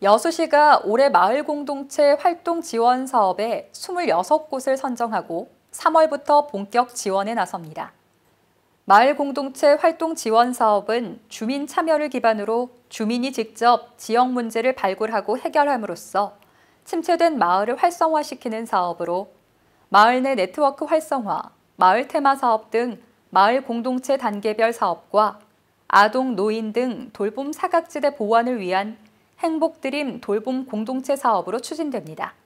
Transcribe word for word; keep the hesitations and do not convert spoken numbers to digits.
여수시가 올해 마을 공동체 활동 지원 사업에 이십육 곳을 선정하고 삼월부터 본격 지원에 나섭니다. 마을 공동체 활동 지원 사업은 주민 참여를 기반으로 주민이 직접 지역 문제를 발굴하고 해결함으로써 침체된 마을을 활성화시키는 사업으로 마을 내 네트워크 활성화, 마을 테마 사업 등 마을 공동체 단계별 사업과 아동, 노인 등 돌봄 사각지대 보완을 위한 행복드림 돌봄 공동체 사업으로 추진됩니다.